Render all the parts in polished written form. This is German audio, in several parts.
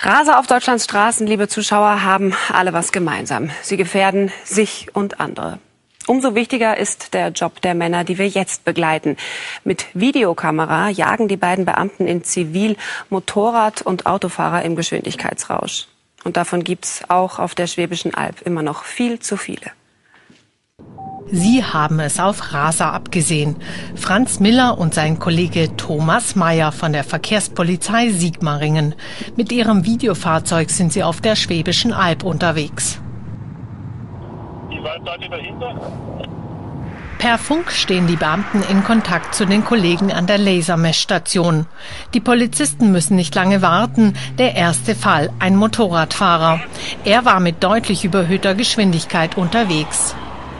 Raser auf Deutschlands Straßen, liebe Zuschauer, haben alle was gemeinsam. Sie gefährden sich und andere. Umso wichtiger ist der Job der Männer, die wir jetzt begleiten. Mit Videokamera jagen die beiden Beamten in Zivil Motorrad- und Autofahrer im Geschwindigkeitsrausch. Und davon gibt's auch auf der Schwäbischen Alb immer noch viel zu viele. Sie haben es auf Raser abgesehen. Franz Miller und sein Kollege Thomas Meyer von der Verkehrspolizei Sigmaringen. Mit ihrem Videofahrzeug sind sie auf der Schwäbischen Alb unterwegs. Wie weit seid ihr dahinter? Per Funk stehen die Beamten in Kontakt zu den Kollegen an der Lasermessstation. Die Polizisten müssen nicht lange warten. Der erste Fall, ein Motorradfahrer. Er war mit deutlich überhöhter Geschwindigkeit unterwegs.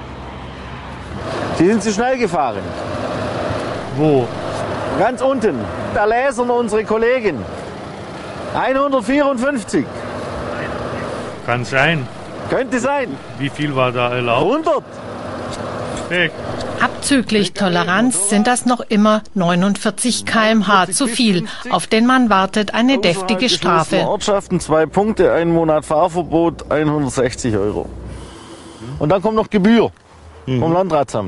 Sie sind zu schnell gefahren. Wo? Ganz unten. Da lasern unsere Kollegen. 154. Kann sein. Könnte sein. Wie viel war da erlaubt? 100. Weg. Abzüglich Toleranz sind das noch immer 49 km/h zu viel. Auf den Mann wartet eine deftige Strafe. Ortschaften 2 Punkte, 1 Monat Fahrverbot, 160 €. Und dann kommt noch Gebühr vom Landratsamt.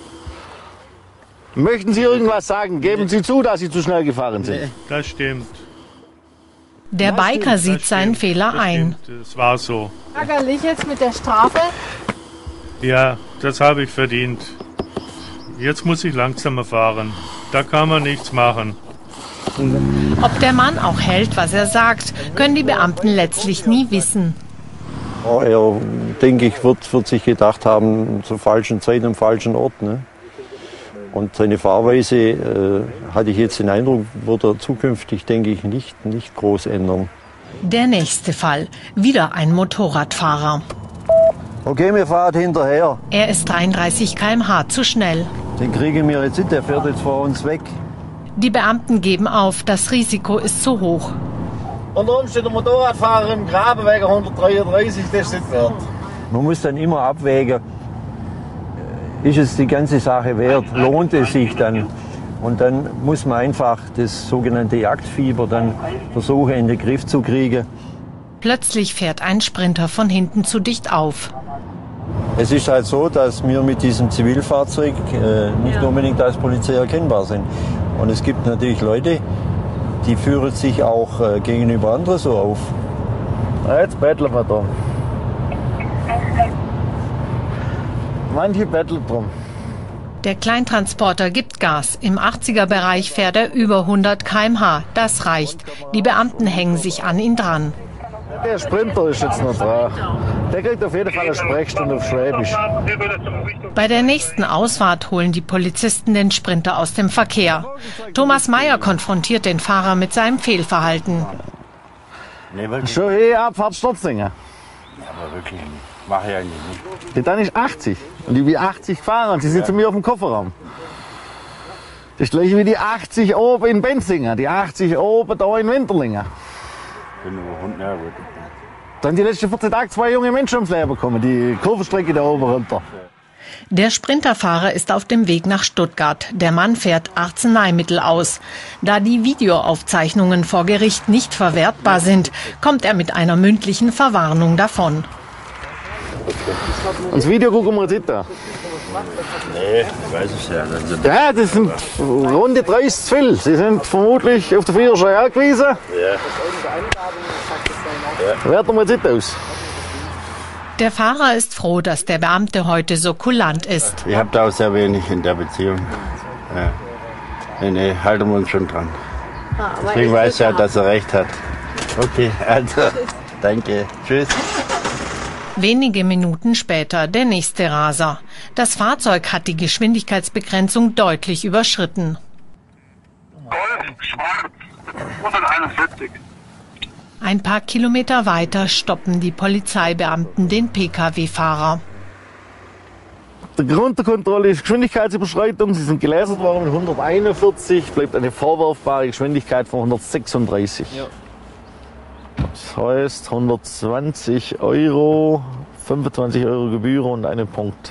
Möchten Sie irgendwas sagen? Geben Sie zu, dass Sie zu schnell gefahren sind. Das stimmt. Der Biker sieht seinen Fehler ein. Es war so. Ärgerlich jetzt mit der Strafe. Ja, das habe ich verdient. Jetzt muss ich langsamer fahren. Da kann man nichts machen. Ob der Mann auch hält, was er sagt, können die Beamten letztlich nie wissen. Er, denke ich, wird sich gedacht haben, zur falschen Zeit am falschen Ort. Ne? Und seine Fahrweise, hatte ich jetzt den Eindruck, wird er zukünftig, denke ich, nicht groß ändern. Der nächste Fall. Wieder ein Motorradfahrer. Okay, wir fahren hinterher. Er ist 33 km/h zu schnell. Den kriegen wir jetzt nicht, der fährt jetzt vor uns weg. Die Beamten geben auf, das Risiko ist zu hoch. Unter uns steht der Motorradfahrer im Graben wegen 133, das ist nicht wert. Man muss dann immer abwägen, ist es die ganze Sache wert, lohnt es sich dann? Und dann muss man einfach das sogenannte Jagdfieber dann versuchen in den Griff zu kriegen. Plötzlich fährt ein Sprinter von hinten zu dicht auf. Es ist halt so, dass wir mit diesem Zivilfahrzeug nicht unbedingt als Polizei erkennbar sind. Und es gibt natürlich Leute, die führen sich auch gegenüber anderen so auf. Jetzt betteln wir da. Manche betteln drum. Der Kleintransporter gibt Gas. Im 80er-Bereich fährt er über 100 km/h. Das reicht. Die Beamten hängen sich an ihn dran. Der Sprinter ist jetzt noch dran. Der kriegt auf jeden Fall eine Sprechstunde auf Schwäbisch. Bei der nächsten Ausfahrt holen die Polizisten den Sprinter aus dem Verkehr. Thomas Meyer konfrontiert den Fahrer mit seinem Fehlverhalten. Schon Abfahrt Stotzinger. Ja, aber wirklich, mache ich eigentlich nicht. Dann ist 80. Und die wie 80 fahren, und sie sind zu mir auf dem Kofferraum. Das ist gleich wie die 80 oben in Benzinger, die 80 oben da in Winterlingen. Bin über Hund, ja gut. Dann die letzten 14 Tage 2 junge Menschen ums Leben gekommen, die Kurvenstrecke da oben runter. Der Sprinterfahrer ist auf dem Weg nach Stuttgart. Der Mann fährt Arzneimittel aus. Da die Videoaufzeichnungen vor Gericht nicht verwertbar sind, kommt er mit einer mündlichen Verwarnung davon. Und das Video gucken wir jetzt nicht da. Nee, ich weiß es ja. Ja, das sind runde 30 zu viel. Sie sind vermutlich auf der Führerschein angewiesen. Ja. Werten wir jetzt nicht aus. Der Fahrer ist froh, dass der Beamte heute so kulant ist. Ich habe da auch sehr wenig in der Beziehung. Ja. Nee, halten wir uns schon dran. Deswegen weiß ich ja, dass er recht hat. Okay, also, danke. Tschüss. Wenige Minuten später der nächste Raser. Das Fahrzeug hat die Geschwindigkeitsbegrenzung deutlich überschritten. Golf, schwarz, 141. Ein paar Kilometer weiter stoppen die Polizeibeamten den Pkw-Fahrer. Der Grund der Kontrolle ist Geschwindigkeitsüberschreitung. Sie sind gelasert worden mit 141, bleibt eine vorwerfbare Geschwindigkeit von 136. Ja. Das heißt 120 €, 25 € Gebühr und einen Punkt.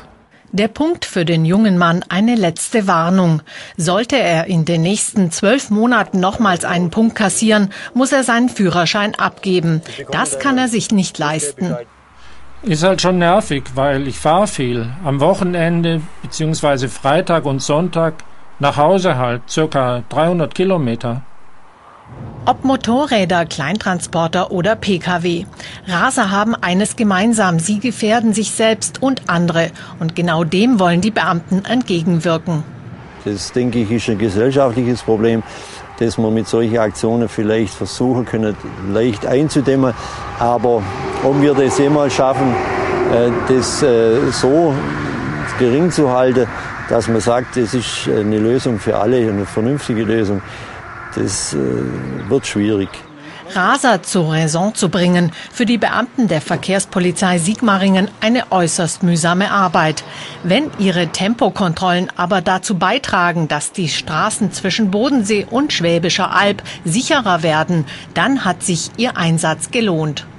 Der Punkt für den jungen Mann eine letzte Warnung. Sollte er in den nächsten 12 Monaten nochmals einen Punkt kassieren, muss er seinen Führerschein abgeben. Das kann er sich nicht leisten. Ist halt schon nervig, weil ich fahre viel. Am Wochenende bzw. Freitag und Sonntag nach Hause halt, circa 300 Kilometer. Ob Motorräder, Kleintransporter oder Pkw. Raser haben eines gemeinsam, sie gefährden sich selbst und andere. Und genau dem wollen die Beamten entgegenwirken. Das, denke ich, ist ein gesellschaftliches Problem, das wir mit solchen Aktionen vielleicht versuchen können, leicht einzudämmen. Aber ob wir das jemals schaffen, das so gering zu halten, dass man sagt, das ist eine Lösung für alle, eine vernünftige Lösung, das wird schwierig. Raser zur Raison zu bringen, für die Beamten der Verkehrspolizei Sigmaringen eine äußerst mühsame Arbeit. Wenn ihre Tempokontrollen aber dazu beitragen, dass die Straßen zwischen Bodensee und Schwäbischer Alb sicherer werden, dann hat sich ihr Einsatz gelohnt.